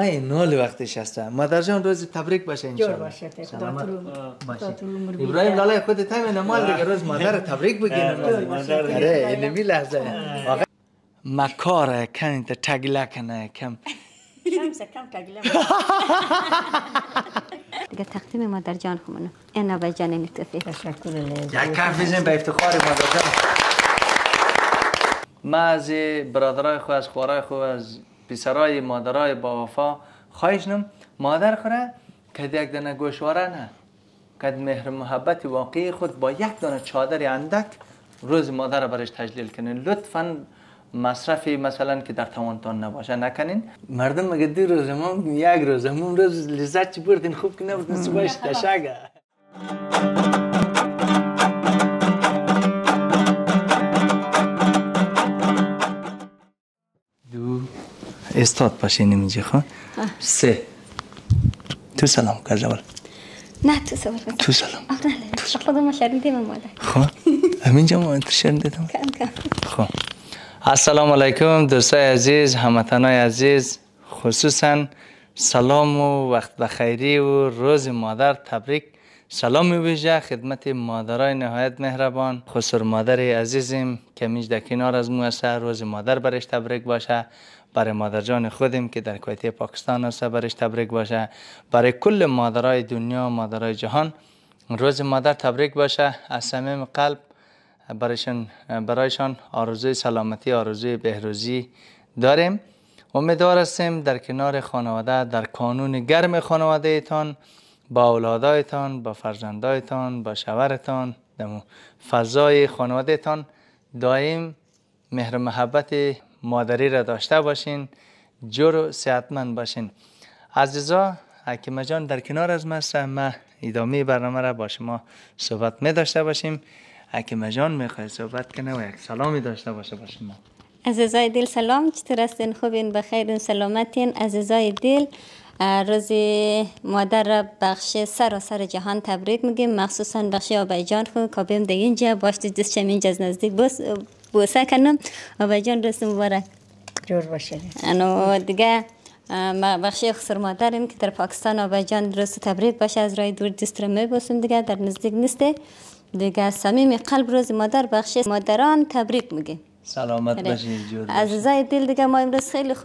برنامه نال وقتش هسته. مادر جان روز تبریک باشه ان شاء الله. باشه سلامت باشه. ابراهیم لاله خودت هم نمال دیگه روز مادر تبریک بگین. آره اینمی لحظه مکار کن تا تگله کنه کم تگله دیگه تقدیم مادر جان خمونم این آبای جان نیتوفی. تشکر یک کف بزنیم به افتخار مادر جان. ما از برادرای خو از خوارای خو از پسرای مادرای با وفا خواهشنم مادر خوره که یک دانه گوشواره نه که مهر محبت واقعی خود با یک دانه چادر اندک روز مادر برش تجلیل کنین. لطفاً مصرفی مثلا که در توانتان نباشه نکنین. مردم مگه 2 روز ما یک روز همون روز لذت چی بردین خوب که نبودین صبحش تشگه. دو استاد باشین اینجا خواهد 3 تو سلام کر جوال. نه تو سلام. تو سلام. خدا ما شریدیم مادر. خب همینجا ما شریدیم. کم خب السلام علیکم دوستای عزیز، هموطنای عزیز، خصوصا سلام و وقت بخیری و روز مادر تبریک. سلام می‌ویژه خدمت مادرای نهایت مهربان، خصوص مادر عزیزم که میج در کنار از مو است. روز مادر برش تبریک باشه. برای مادر جان خودم که در کویت پاکستان است برش تبریک باشه. برای کل مادرای دنیا، مادرای جهان روز مادر تبریک باشه. از صمیم قلب برایشان آرزوی سلامتی، آرزوی بهروزی داریم. امیدوار هستیم در کنار خانواده، در کانون گرم خانواده ایتان، با اولادایتان، با فرزندایتان، با شوهرتان، در فضای خانواده ایتان دائم مهر محبت مادری را داشته باشین، جور و صحتمند باشین. عزیزا، حکیم جان در کنار از ما ادامه برنامه را با شما صحبت می داشته باشیم. حکیم جان میخوای صحبت کنه و یک سلامی داشته باشه با شما. عزیزای دل سلام، چطور هستین؟ خوبین؟ بخیرین؟ سلامتین؟ عزیزای دل روز مادر را بخش سراسر جهان تبریک میگیم، مخصوصا بخش آبای جان خود که بیم در اینجا باش دستشم اینجا از نزدیک بوسه کنم. آبای جان روز مبارک. جور باشه. انو دیگه بخشی خسر مادرین که در پاکستان آبای جان روز تبریک باشه، از رای دور دست را میبوسیم، دیگه در نزدیک نیسته. دیگه صمیم قلب روز مادر بخش مادران تبریک میگیم. سلامت باشین جور باشین. عزیزای دل دیگه ما امروز خیلی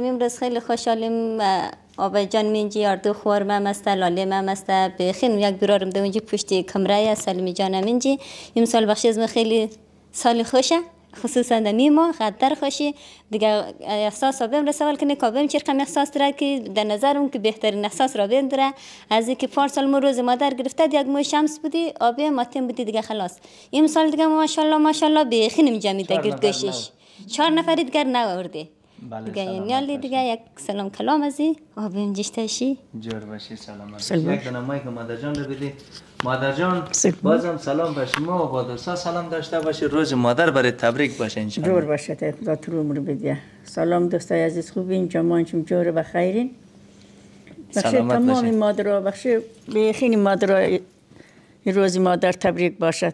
خوشحالیم. آبای جان مینجی اردو خوارم هم است، لاله هم است، بخین یک برارم ده اونجا پشتی کمره سلیمی جانم اینجی. امسال بخشی از من خیلی سال خوشه، خصوصا دمی ما قدر خوشی دیگه. احساس آبیم را سوال کنه که آبیم چرکم احساس داره که در نظرم که بهترین احساس را بیم داره از اینکه 4 سال ما روز مادر گرفته یک ماه شمس بودی آبیم ماتیم بودی دیگه خلاص. این سال دیگه ماشاءالله بخینم جمیده گردشش 4 نفر دیگر نورده دیگه. یعنی دیگه یک سلام کلام ازی آبیم جشتشی جور باشی. سلامت. یک دونه مایک مادر جان رو بدی. مادر جان بازم سلام به شما و با دوستا سلام داشته باشی. روز مادر برای تبریک باشه ان شاء الله. جور باشه تا خدا تو عمر بده. سلام دوستای عزیز، خوبین؟ جماعتم جور بخیرین. بخش تمام مادرها، بخش بخین مادرها روز مادر تبریک باشد.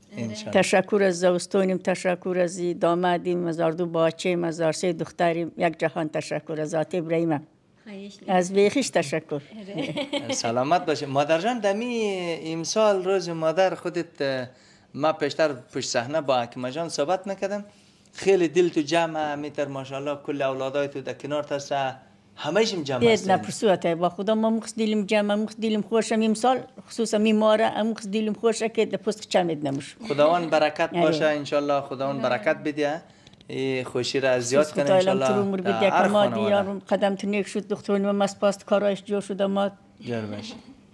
تشکر از زوستونیم، تشکر از دامادیم، از اردو باچیم، از ارسه دختریم، یک جهان تشکر از ذات ابراهیم. از بیخیش تشکر. سلامت باشه مادر جان. دمی امسال روز مادر خودت ما پیشتر پشت صحنه با حکیم جان صحبت نکردم، خیلی دل تو جمع میتر ماشاءالله، کل اولادای تو در کنار تست همهشم جمع هستن. نپرسوات با خدا ما مخص دیلم جمع، مخص دیلم خوشم امسال خصوصا میماره، مخص دیلم خوشه که پست چمید نموش. خداوند برکت باشه ان شاء الله، خداوند برکت بده، خوشی را زیاد کنه ان شاء الله. تو عمر بده که ما دیار قدم تو نیک شد دخترون ما سپاس کارایش جور شده ما جور باشه.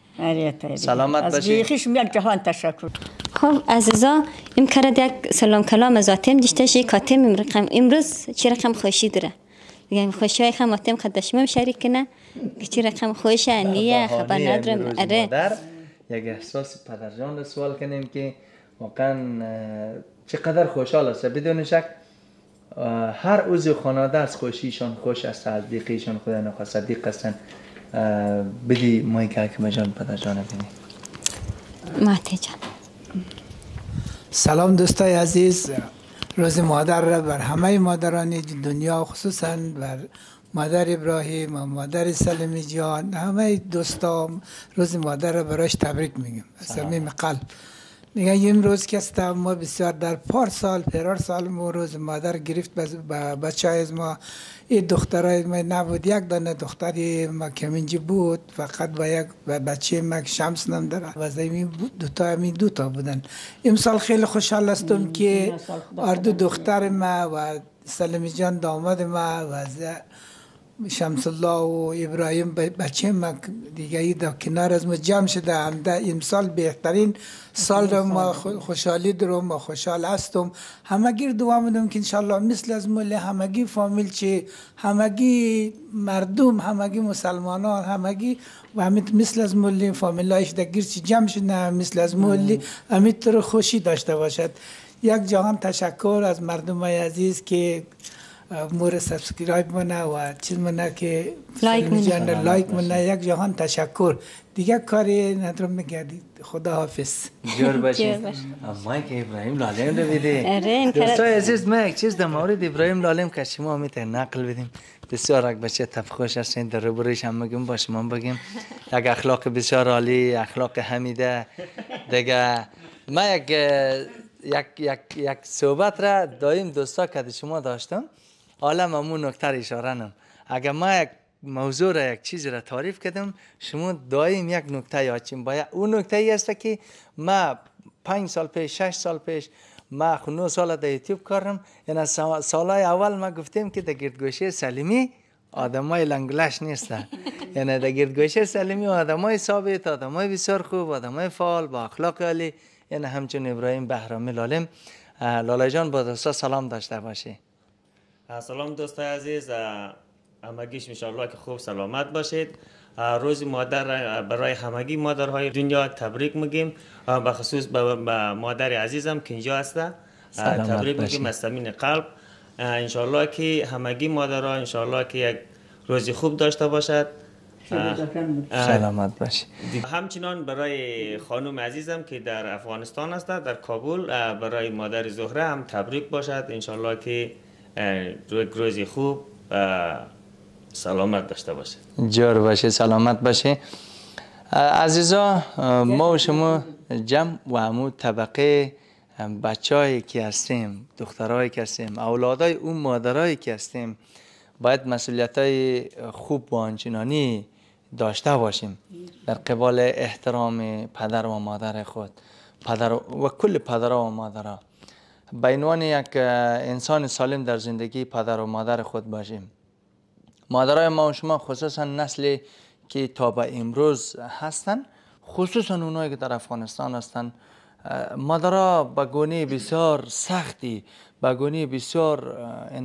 سلامت باشی. از بیخیش یک جهان تشکر. خب عزیزا این کرد یک سلام کلام از آتیم دیشتشی کاتیم امروز چی رقم خوشی داره دیگه. خوشی های خماتیم خدشمم شریک کنه که چی رقم خوشه نیه خبر ندارم. اره یک احساس پدر جان رو سوال کنیم که واقعا چقدر خوشحال است. بدون شک هر عضو خانواده از خوشیشان خوش است، از دیقیشان خدا نخواسته دیق هستن. بدی مایی که حکیم جان پدر جان بینی. ماتی جان سلام دوستای عزیز، روز مادر را بر همه مادران دنیا خصوصا بر مادر ابراهیم و مادر سلیمی جان، همه دوستام روز مادر را برایش تبریک میگم از صمیم قلب. میگن این روز که است ما بسیار در پرار سال ما روز مادر گرفت بچه های از ما. این دخترای ما نبود، یک دانه دختری ما کمینجی بود فقط با یک بچه ما شمس نام داره و زمین بود، دو تا بودن. امسال خیلی خوشحال هستم که دو دختر ما و سلیمی جان داماد ما و شمس الله و ابراهیم بچه ما دیگه ای در کنار از ما جمع شده. امسال بهترین سال رو ما خوشحالی دارم و خوشحال هستم. همگی دعا میدم که انشالله مثل از مول همگی فامیل چه همگی مردم همگی مسلمانان همگی و همین مثل از مول فامیلایش در گیرچی جمع شده مثل از مول همین طور خوشی داشته باشد. یک جهان تشکر از مردم های عزیز که مور سابسکرایب منه و چیز منه که لایک منه. یک جهان تشکر. دیگه کاری ندارم میگردید. خدا حافظ. جور باشید. اما که ابراهیم لالیم رو بیده دوستای عزیز، ما یک چیز در مورد ابراهیم لالیم که شما میتونه نقل بدیم. بسیار یک بچه تفخوش هستین، در روبرویش هم بگیم با شما بگیم یک اخلاق بسیار عالی، اخلاق حمیده دیگه. ما یک صحبت را دایم دوستا که شما داشتم، حالا ممنون نکته اشاره نم. اگر ما یک موضوع را یک چیزی را تعریف کردم، شما دایم یک نکته یادچین باید. اون نکته ای است که ما 5 سال پیش 6 سال پیش ما 9 سال در یوتیوب کارم، یعنی سالهای اول ما گفتیم که در گردگوشه سلیمی آدمای لنگلش نیستن. یعنی در گردگوشه سلیمی آدمای ثابت، آدمای بسیار خوب، آدمای فعال با اخلاق عالی، یعنی همچون ابراهیم بهرامی لالیم. لالا جان با دوستا سلام داشته باشی. سلام دوستای عزیز، همگیش انشاءالله که خوب سلامت باشید. روز مادر برای همگی مادرهای دنیا تبریک میگیم، به خصوص به مادر عزیزم که اینجا هسته تبریک میگیم از صمیم قلب. انشاءالله که همگی مادرها انشاءالله که یک روزی خوب داشته باشد. سلامت باشی. همچنان برای خانم عزیزم که در افغانستان است، در کابل، برای مادر زهره هم تبریک باشد. انشاءالله که روزی خوب سلامت داشته باشه. جور باشه، سلامت باشه. عزیزا، ما و شما جمع و همون طبقه بچه‌هایی که هستیم، دخترهایی که هستیم، اولادای اون مادرایی که هستیم، باید مسئولیت‌های خوب و آنچنانی داشته باشیم در قبال احترام پدر و مادر خود، پدر و کل پدرها و مادرها. به عنوان یک انسان سالم در زندگی پدر و مادر خود باشیم. مادرای ما و شما، خصوصا نسلی که تا به امروز هستن، خصوصا اونایی که در افغانستان هستن، مادرها به گونه بسیار سختی، به گونه بسیار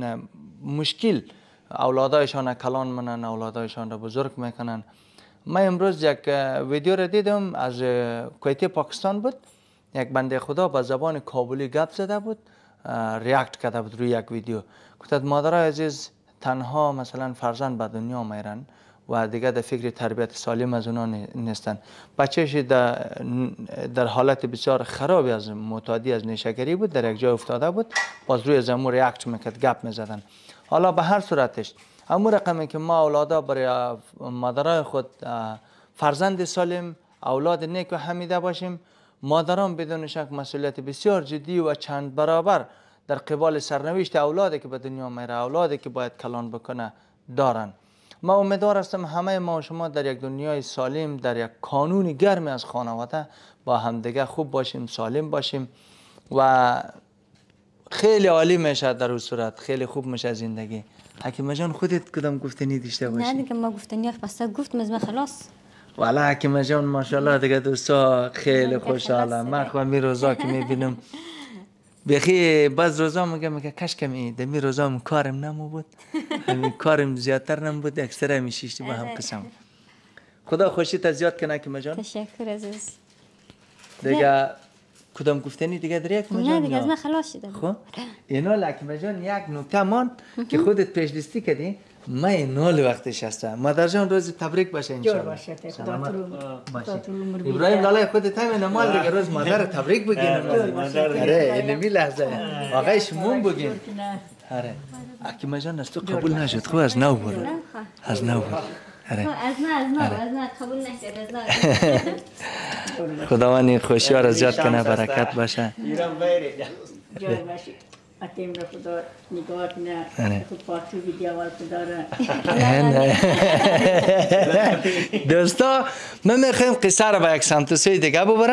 مشکل اولادایشان کلان منن، اولادایشان را بزرگ میکنن. من امروز یک ویدیو را دیدم از کویت پاکستان بود. یک بنده خدا با زبان کابلی گپ زده بود، ریاکت کرده بود روی یک ویدیو. گفتد مادرای عزیز تنها مثلا فرزند به دنیا میرن و دیگه در فکر تربیت سالم از اونا نیستن. بچهش در حالت بسیار خرابی از معتادی از نشگری بود، در یک جای افتاده بود، باز روی زمین ریاکت میکرد، گپ میزدن. حالا به هر صورتش همون رقمی که ما اولادا برای مادرای خود فرزند سالم، اولاد نیک و حمیده باشیم، مادران بدون شک مسئولیت بسیار جدی و چند برابر در قبال سرنوشت اولادی که به دنیا میره، اولادی که باید کلان بکنه دارن. ما امیدوار هستم همه ما و شما در یک دنیای سالم، در یک کانون گرم از خانواده با همدیگه خوب باشیم، سالم باشیم و خیلی عالی میشه. در اون صورت خیلی خوب میشه زندگی. حکیم جان خودت کدام گفتنی داشته باشی؟ نه دیگه ما گفتنی بس گفتم از من خلاص. والا حکیم جان ماشاءالله دیگه دوستا خیلی خوشحالم. من خودم می روزا که میبینم بخی بعض روزا میگم کاش کمی دمی روزا کارم نمو بود، همین کارم زیادتر نم بود، اکثر میشیشتی با هم قسم. خدا خوشیت زیاد کنه حکیم جان. تشکر عزیز. دیگه کدام گفتنی دیگه در یک مجان؟ نه دیگه از من خلاص شدم. خب اینا حکیم جان یک نکته مان که خودت پیش لیستی کردی، من اینال وقتش هستم. مادر جان روز تبریک باشه ان شاء الله. سلامت باشه. ابراهیم لالای خودت هم نمال دیگه روز مادر تبریک بگین. آره اینمی لحظه آقای شمون بگین. آره حکیمه جان از تو قبول نشد خب از نو برو از نو برو آره از نه قبول نشد از نه خداوند این خوشی ها را زیاد کنه برکت باشه ایران بیره جای باشی اتیم را خدا نگاه کنه خود پاتو ویدیو وال خدا را دوستا من میخوایم قصه را به یک سمت و سوی دیگه ببرم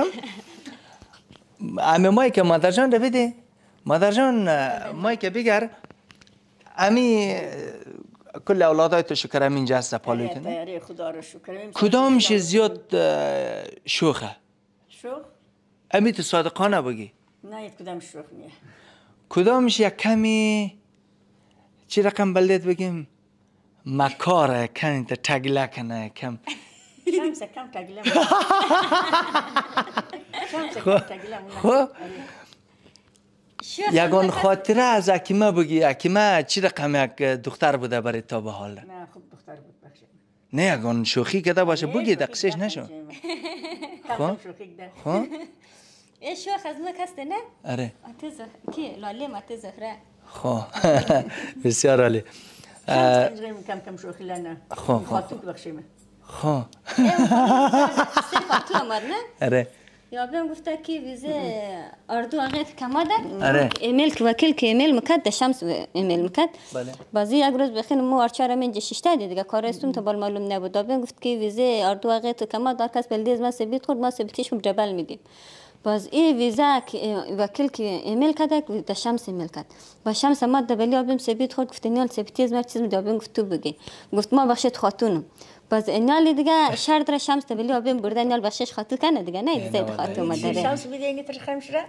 امی مایی که مادر جان رو بده مادر جان مایی که بگر امی کل اولادای تو شکر همین جست پالوی کنه خدا را شکر کدامش زیاد شوخه شوخ؟ امی تو صادقانه بگی نه کدام شوخ نیه کدامش یک کمی چی رقم بلدت بگیم مکاره کمی تا تگله کنه کم شمس کم تگله شمس کم تگله خب یگان خاطره از حکیمه بگی حکیمه چی رقم یک دختر بوده برای تا به حال نه خوب دختر بود بخشه نه یگان شوخی کده باشه بگی دقیقش نشو خب خب ای شوخ از ما کسته نه؟ آره آته زهره کی لاله ماته زهره خب بسیار عالی شمس کم کم شوخی لنه خب خاطو بخشیمه خب خاطو آمد نه؟ آره یا بهم گفته که ویزه اردو آقایت کماده آره ایمیل که وکیل که ایمیل مکد ده شمس ایمیل مکد بله بازی یک روز بخین مو ارچار من جششته دیگه کار استم تا بال معلوم نبود بهم گفت که ویزه اردو آقایت کماد دار کس بلدیز ما سبیت خورد ما سبیتش مو جبل میدیم باز این ویزا که وکیل که ایمیل کرد ده شمس ایمیل کرد با شمس ما دبلی آبم سبیت خورد گفت نیال سبیتیز ما چیز میدابم گفت تو بگی گفت ما بخشت خاتونم باز اینالی دیگه شهر در شمس دبلی آبم برده اینال بخشش خاتون کنه دیگه نه زید خاتون مداره شمس بیده اینی تر خمشره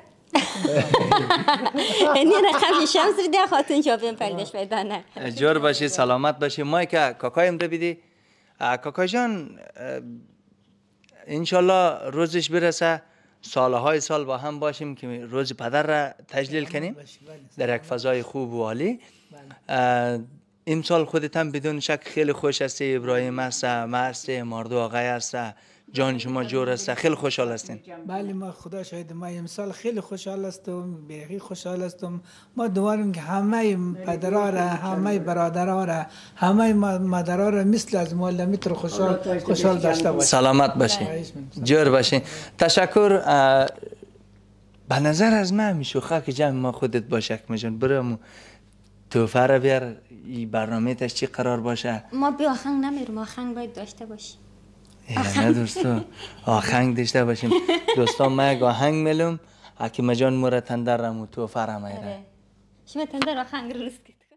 اینی رقم شمس رو ده خاتون شابم پلدش پیدا نه جور باشی سلامت باشی ما که کاکایم ده بیدی کاکا جان انشالله روزش برسه سالهای سال با هم باشیم که روز پدر را تجلیل کنیم در یک فضای خوب و عالی امسال خودت هم بدون شک خیلی خوش هستی ابراهیم هست ما هستی ماردو آقای هست جان شما جور است خیلی خوشحال هستین بله ما خدا شاهد ما امسال خیلی خوشحال هستم بیخی خوشحال هستم ما دواریم که همه پدرها را همه برادرها را همه مادرها را مثل از مولمیت رو خوشحال داشته باشیم سلامت باشین جور باشین تشکر به نظر از من میشوخه که جمع ما خودت باشه که جان برم توفه را بیار این برنامه تش چی قرار باشه ما بی آهنگ نمیرم آهنگ باید داشته باشیم نه دوستو آهنگ داشته باشیم دوستان ما یک آهنگ میلم حکیمه جان مورا تندر رمو توفه را میره شما تندر آهنگ رو رست کید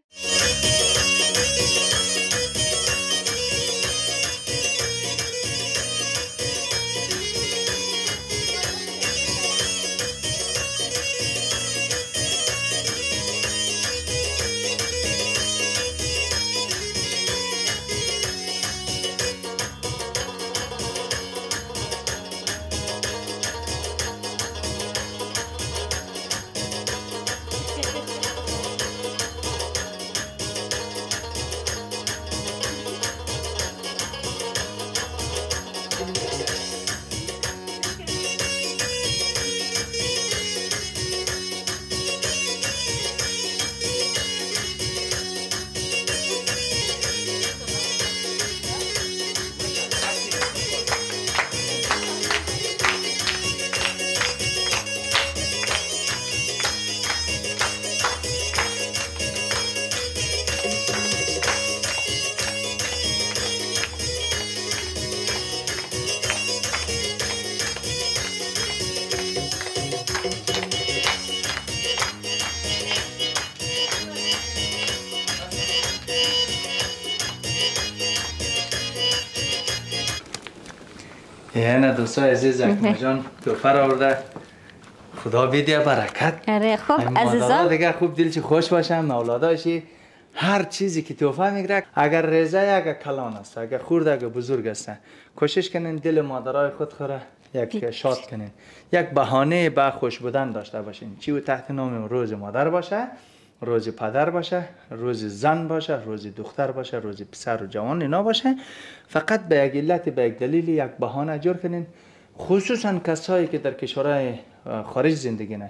نه دوستای عزیز حکیمه جان توفه را آورده خدا بیده برکت اره خوب عزیزا دیگه خوب دلش خوش باشم اولاداشی هر چیزی که توفه میگیره اگر ریزه اگر کلان است اگر خورد اگر بزرگ است کوشش کنین دل مادرای خود خوره یک شاد کنین یک بهانه به خوش بودن داشته باشین چی و تحت نام روز مادر باشه روز پدر باشه روز زن باشه روز دختر باشه روز پسر و جوان اینا باشه فقط به یک علت به یک دلیل یک بهانه جور کنین خصوصا کسایی که در کشورهای خارج زندگی نه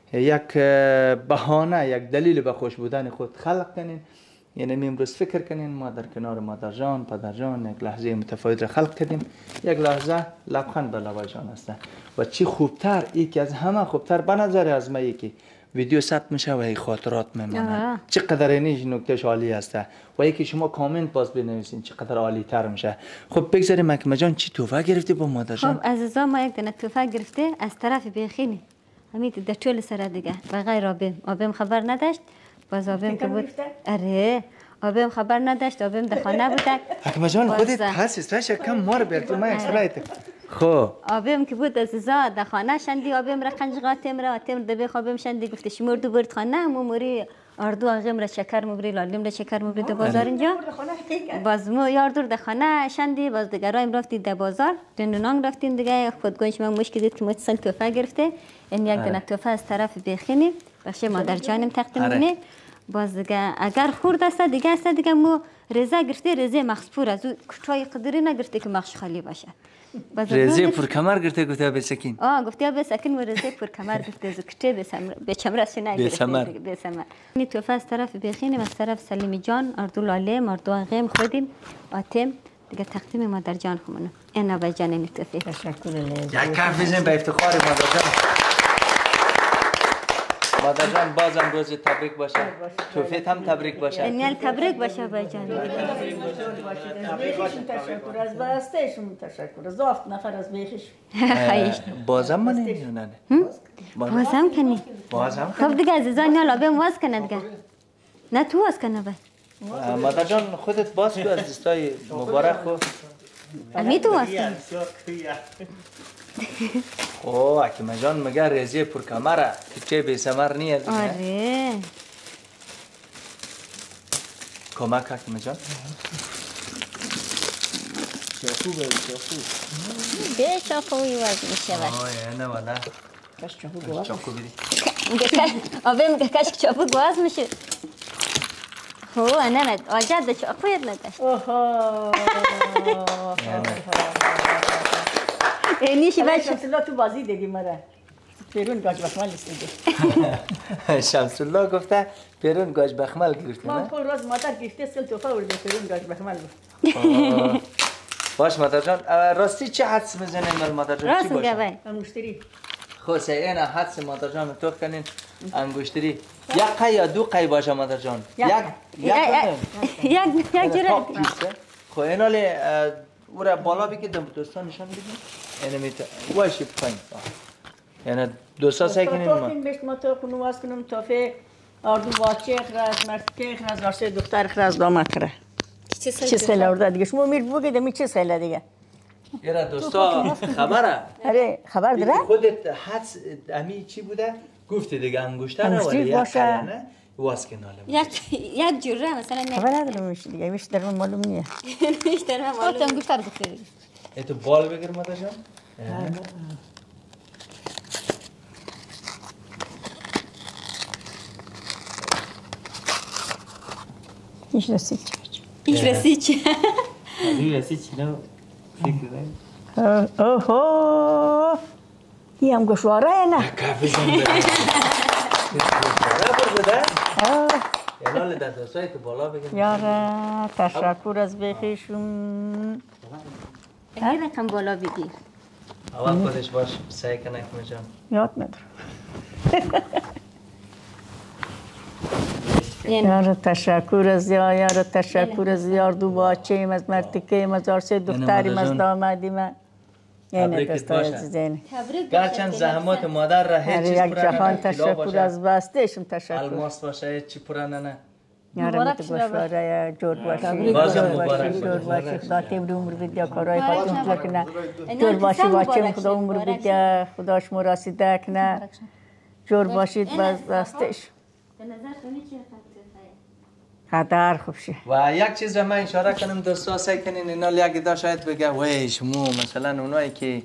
یک بهانه، یک دلیل به خوش بودن خود خلق کنین. یعنی امروز فکر کنین ما در کنار مادر جان، پدر جان یک لحظه متفاوت را خلق کردیم. یک لحظه لبخند به لبای جان است و چی خوبتر، یکی از همه خوبتر به نظر از من یکی ویدیو ثبت میشه و ای خاطرات میمونه. چقدر اینش نکتهش عالی است و یکی شما کامنت باز بنویسین چقدر عالی تر میشه. خب بگذاریم مکمه جان چی تحفه گرفتی با مادر جان؟ خب عزیزا ما یک دونه تحفه گرفته از طرف بیخینی همین در طول سر دیگه و غیر آبم خبر نداشت. باز آبم که بود اره آبم خبر نداشت. آبم در خانه بود. مکمه جان خودت حسیس کم مار بیرتی ما اکسلایت. خب آبم که بود عزیزا در خانه شندی آبم را قنجقاتم را آتم دبی خوابم شندی گفته شمور دو برد خانه موری اردو آغم را شکر مبری لالیم را شکر مبری در بازار اینجا. باز مو یاردور در خانه شندی باز دیگرایم رفتید در بازار دنونان رفتین دیگه خودگونش من مشکل دید که متصل توفه گرفته. این یک دونه توفه از طرف بیخینی بخش مادر جانم تقدیم کنه. باز دیگه اگر خورد است دیگه مو رزه گرفته، رزه مخصپور از او کتای قدری نگرفته که مخش خالی باشه. رزه پر کمر گرفته گفته بسکین. گفته بسکین و رزه پر کمر گرفته زکته به چمرش نگرفته. به ثمر. این توفه از طرف بیخینیم از طرف سلیمی جان، اردو لاله، اردو غیم خودیم، آتم دیگه تقدیم مادر جان خمونم. این آبای جان این توفه. تشکر. یک کف بزنیم به افتخار مادر جان. مادر جان بازم روز تبریک باشه. توفیت هم تبریک باشه. این تبریک باشه آبای جان. تشکر از باستشون، تشکر از افت نفر از بیخش. بازم منی یا نه؟ بازم کنی. بازم. خب دیگه عزیزان یا لابم واز کنه دیگه. نه تو واز کنه باید. مادر جان خودت باز کن از دستای مبارک خو. امی تو واز کنه. اوه اکیمه جان مگه رزه پر کمره که چه بی سمر نیست. آره. کمک اکیمه جان. چاقو به چاقو. به چاقوی واز میشه باید. نه والا. کاش چاقو گواز. چاقو بیدی. آبه میگه کاش چاقو گواز میشه. هو نه آجاد ده چاقویت نداشت. اوه. نیشی باید شمس الله تو بازی دیدی مرا. پیرون گاج بخمل استیدی. شمس الله گفته پیرون گاج بخمل گرفتی ما نه؟ خود روز مادر گفته سل توفه ورده پیرون گاج بخمل بود. باش مادر جان راستی چه حدس میزنین مال مادر جان چی راست باشه؟ میگه باید. مشتری. خب این حدس مادر جان تو کنین انگشتری. یک قی یا دو قی باشه مادر جان؟ یک جوره. خب این حالی او را بالا بگید دوستان نشان بدید. اینه میتونه وایشی پایین. یعنی دوستا سعی کنین ما. ما تو کنم واس کنم توفه اردو باچه خراز مرتکه خراز واسه دختر خراز داماد خره. چه سال ورده دیگه شما میر بگید می چه سال دیگه. یرا دوستا خبره. آره خبر داره؟ خودت حدس امی چی بوده؟ گفتی دیگه انگشتر ولی یک باشه. نه واس کناله. یک جوره مثلا نه. خبر ندارم میشه دیگه میشه در من معلوم نیه. میشه در من معلوم. انگشتر گفته. تو بال بگیر مادر جان. ایش رسید چه؟ این رسید چی نه؟ فکر دارم. اوه این هم گوشواره نه؟ کافی زنده. گوشواره یعنی در دوستای تو بالا بگیر. یاره تشکر از بخیشون. این رقم بالا بگیر. اول خودش باش سعی کنه که جان. یاد ندارم. یاره تشکر از یاره تشکر از یار دو باچه‌ایم از مرتکه‌ایم از آرسه دختریم از دامادیم. تبریکت باشه. گرچند زحمات مادر را هیچ چیز یک جهان تشکر از بستهشون تشکر. الماس باشه چی پرانه نه. یاره مت گوشواره جور باشی. بازم مبارک جور باشی. خدا تیم عمر بدیا کارای خودتون کنه. جور باشی باچه‌م خدا عمر بدیا خداش مراسیده کنه. جور باشید بستش. به نظر کنی چی قدر خوب شه. و یک چیز را من اشاره کنم دوستا سعی کنین اینا یک دا شاید بگه وای شما مثلا اونایی که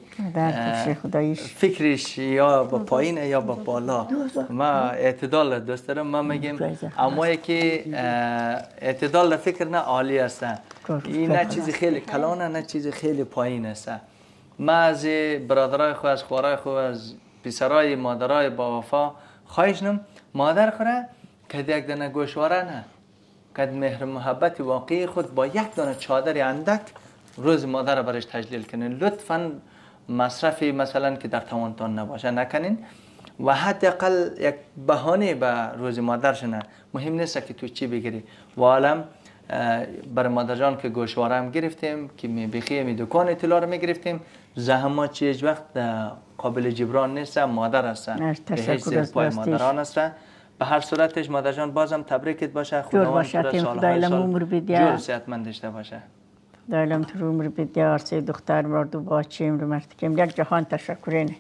فکرش یا با پایین یا با بالا ما اعتدال دوست دارم. ما میگیم امایی که اعتدال فکر نه عالی هستن. این نه چیزی خیلی کلانه نه چیزی خیلی پایین است. ما از برادرای خو از خوارای خو از پسرای مادرای با وفا خواهشنم مادر خوره که یک دانه گوشواره نه، که مهر محبت واقعی خود با یک دانه چادر اندک روز مادر برش تجلیل کنین. لطفاً مصرفی مثلا که در توانتان نباشه نکنین و حداقل یک بهانه به روز مادر شنه. مهم نیست که تو چی بگیری. و عالم بر مادر جان که گوشواره هم گرفتیم که بخیه می دکان اطلاع رو می گرفتیم، زحمات چی هیچ وقت قابل جبران نیست. مادر هستن به حیث پای مادران هستن. به هر صورتش مادر جان بازم تبریکت باشه. خداوند تو را سالهای سال جور صحتمند داشته باشه. دایلم تو عمر بدی آرسی دختر مرد و باچیم رو مرد کم یک جهان تشکرینه.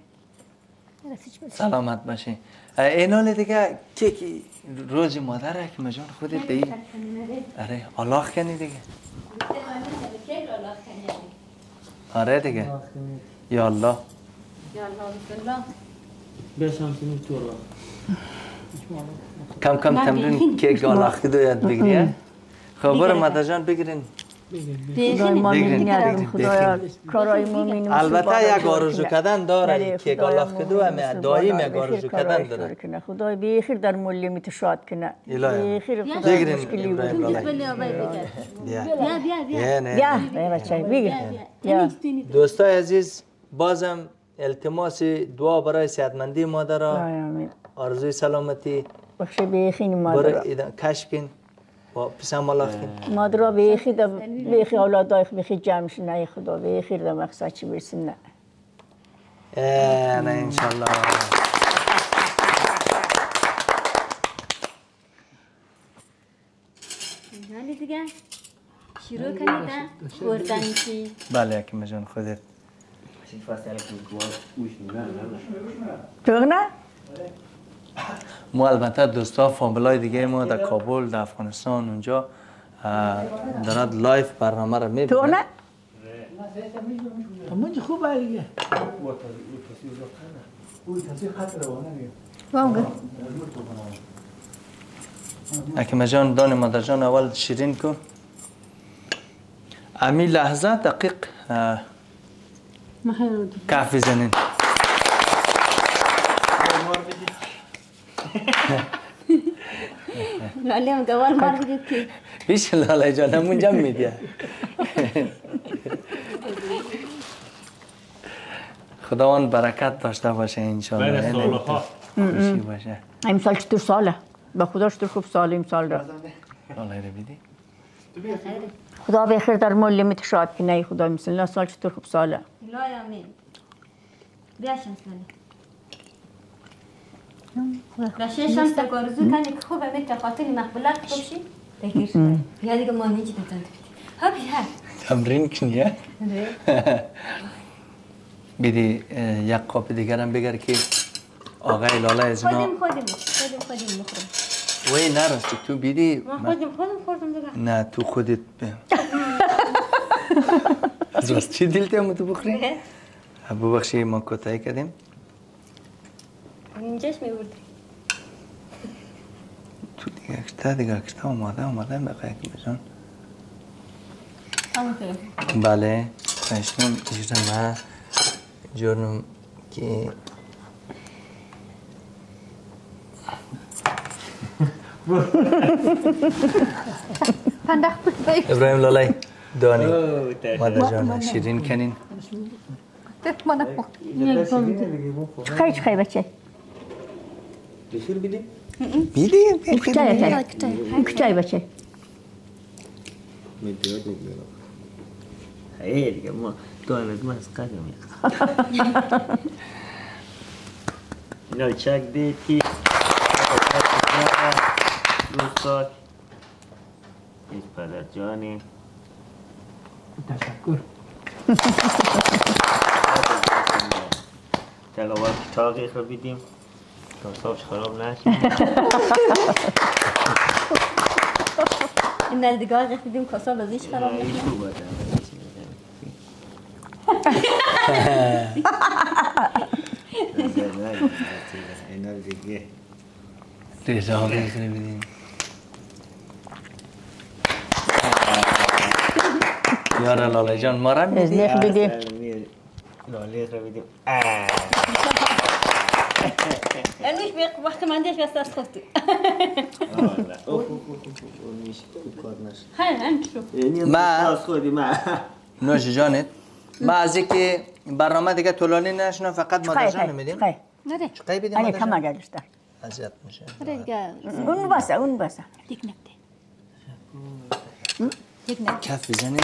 سلامت باشی. اینال دیگه که روز مادره که مجان خودت دی آره الله کنی دیگه. آره دیگه. یا الله. یا الله بسم الله. بسم الله. کم کم تمرین که الله کدو یاد بگیری. خبر مادر جان بگیرین. خدای ما می‌بینیم خدایا کارای ما می‌بینیم. البته یک آرزو کردن داره که الله کدو هم دایم یک آرزو کردن داره. خدای بخیر در مولی میتشاد کنه. بخیر خدای مشکلی بود. بیا بچه‌ای بیا. دوستای عزیز بازم التماس دعا برای صحتمندی مادر، آرزوی سلامتی بخش بخیر مادر کشف کن با پسم الله کن. مادر بخیر اولادای بخیر جمع شنه خدا بخیر در مقصد چی برسن نه. نه انشالله. حالی دیگه شروع کنید خوردن چی؟ بله اکیم جان خودت. تو نه؟ ما البته دوستا فامیلای دیگه ما در کابل در افغانستان اونجا دارد لایف برنامه را میبینن. تو نه؟ منجا خوبه دیگه. اکیم جان دان مادر جان اول شیرین کو. امی لحظه دقیق کافی زنین. لاله هم دوال مار بگید که بیش لاله جان همون جمع میدیه. خداوند برکت داشته باشه انشالله. بین سالها خوشی باشه. امسال چطور ساله؟ به خدا چطور خوب ساله امسال را. الله رو بیدی. خدا بخیر در مولی میتشاد کنه خدا مثل سال چطور خوب ساله. لای آمین بیا شمس لاله راشه شمس تا آرزو کنی که خوبه میتر خاطر مقبولت خوب شی بگیر یا دیگه ما نیچی بتند ها بیا تمرین کنیه. بیدی یک قاب دیگر هم بگر که آقای لاله از اینا خودیم مخورم وی نرستی تو بیدی خودیم خوردم دیگه نه تو خودت از راست چی دلتی هم تو بخوری؟ ببخشی ما کتایی کردیم اینجاش میبردی تو دیگه اکشتا اومده مقایق میشن بله خشنم ایشتر ما جورنم که ابراهیم لالای دانی مادر جان شیرین کنین خیلی بچه بخیر بیدیم؟ بیدیم کچای بچه خیلی ما دو از ما از قدم اینا چک دیتی دوستات ایش پدر جانی تشکر. چل اول تاقیق رو بیدیم تا صابش خراب نشد این دیگه آقای بیدیم کاسا لازیش خراب نشد اینا دیگه ریزه ها بگیره بیدیم یاره لاله جان ما را از نیخ بیدیم لاله رو بیدیم انوش به وقت من دیش است از خودت ما نوش جانت ما از اینکه برنامه دیگه طولانی نشنه فقط مادر جان میدیم نه چقدر بدیم مادر کم جان اگرش دار اذیت میشه اون بسه دیگه نکته کف بزنیم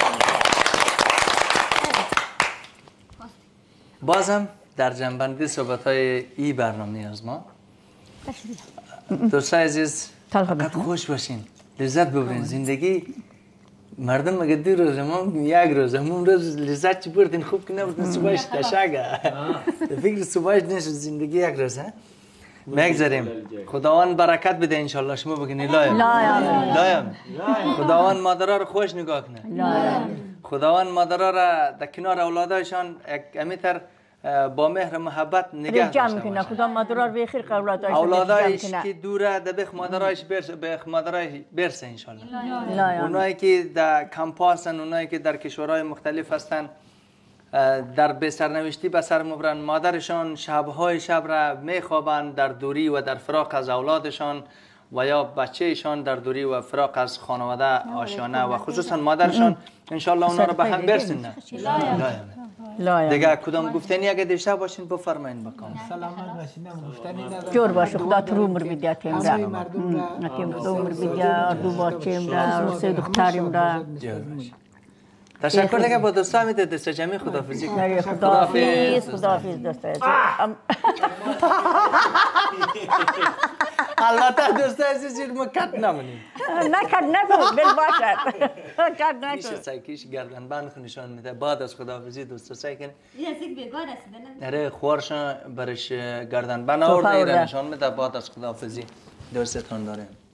بازم در جنبندی صحبت های ای برنامه از ما دوستای عزیز فقط خوش باشین لذت ببرین زندگی مردم مگه 2 روز ما 1 روز همون روز لذت چی بردین خوب که نبودن صبحش تشاگه فکر صبحش نیست زندگی 1 روز مگذاریم خداوند برکت بده انشالله شما بگین لایم خداوند مادرها رو خوش نگاه کنه خداوند مادرها را در کنار اولادایشان امیتر با مهر محبت نگه داشته باشه خدا مادرها رو بخیر اولادایش که دوره در بخ مادرایش برسه انشالله اونایی که در کمپاسن اونایی که در کشورهای مختلف هستن در به سرنوشتی به سر مبرن مادرشان شبهای شب را میخوابند در دوری و در فراق از اولادشان و یا بچهشان در دوری و فراق از خانواده آشیانه و خصوصا مادرشان انشالله اونا رو به هم برسونن دیگه کدام گفتنی اگه داشته باشین بفرمایین بکن سلامت باشین گفتنی ندارم جور باشه خدا تو عمر بده تیم را تیم تو عمر بده دو بچه‌م را سه دخترم را تشکر دیگه با دوستا میده دست جمعی خداحافظی کنید خداحافظ دوستا البته دوستا عزیز ما کت نمونیم نکرد نگو بل باشد کت نکن پیش سایکیش گردن بند نشان میده بعد از خداحافظی دوستا سایکن یک بیگار است نره خوارشان برش گردن بند آورده نشان میده بعد از خداحافظی دوستتون داریم